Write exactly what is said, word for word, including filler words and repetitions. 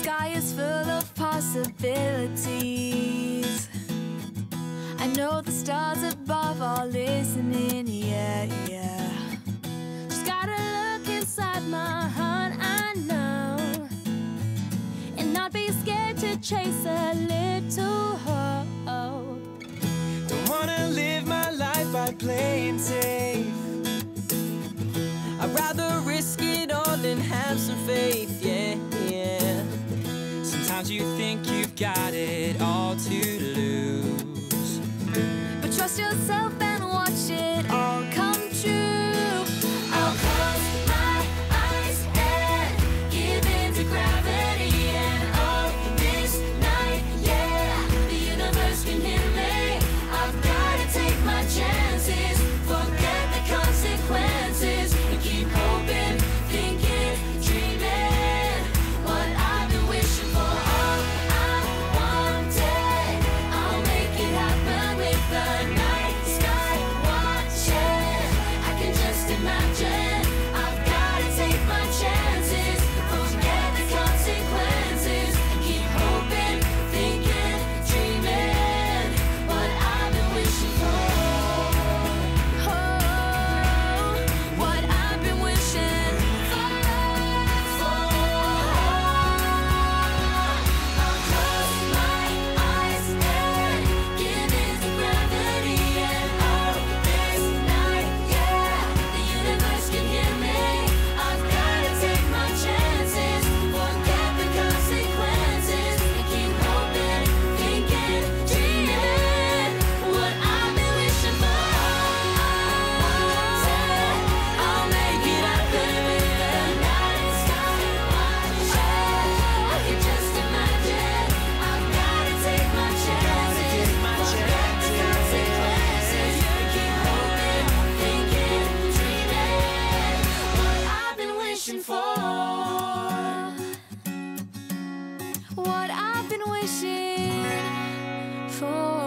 sky is full of possibilities. I know the stars above are listening, yeah, yeah. Just gotta look inside my heart, I know, and not be scared to chase a little hope. Don't wanna live my life by playing safe. I'd rather risk it all than have some faith, yeah, yeah. Sometimes you think you've got it all to lose, but trust yourself and watch it all come true. I'll close my eyes and give in to gravity, and oh, this night, yeah, the universe can hear me. I've gotta take my chances, forget the consequences, and keep hoping, thinking, dreaming what I've been wishing for. All I wanted, I'll make it happen with the night sky watching. I can just imagine. I've gotta take my chances, forget the consequences, and keep hoping, thinking, dreaming what I've been wishing for. Oh, what I've been wishing for. I'll close my eyes and give in to gravity, and oh, this night, yeah, the universe can hear me. I've gotta take my chances, forget the consequences, and keep hoping, thinking, dreaming what I've been wishing for. I'll make it happen with the night sky watching. I can just imagine. I've gotta take my chances, forget the consequences, and keep hoping, thinking, dreaming what I've been wishing for. What I've been wishing for.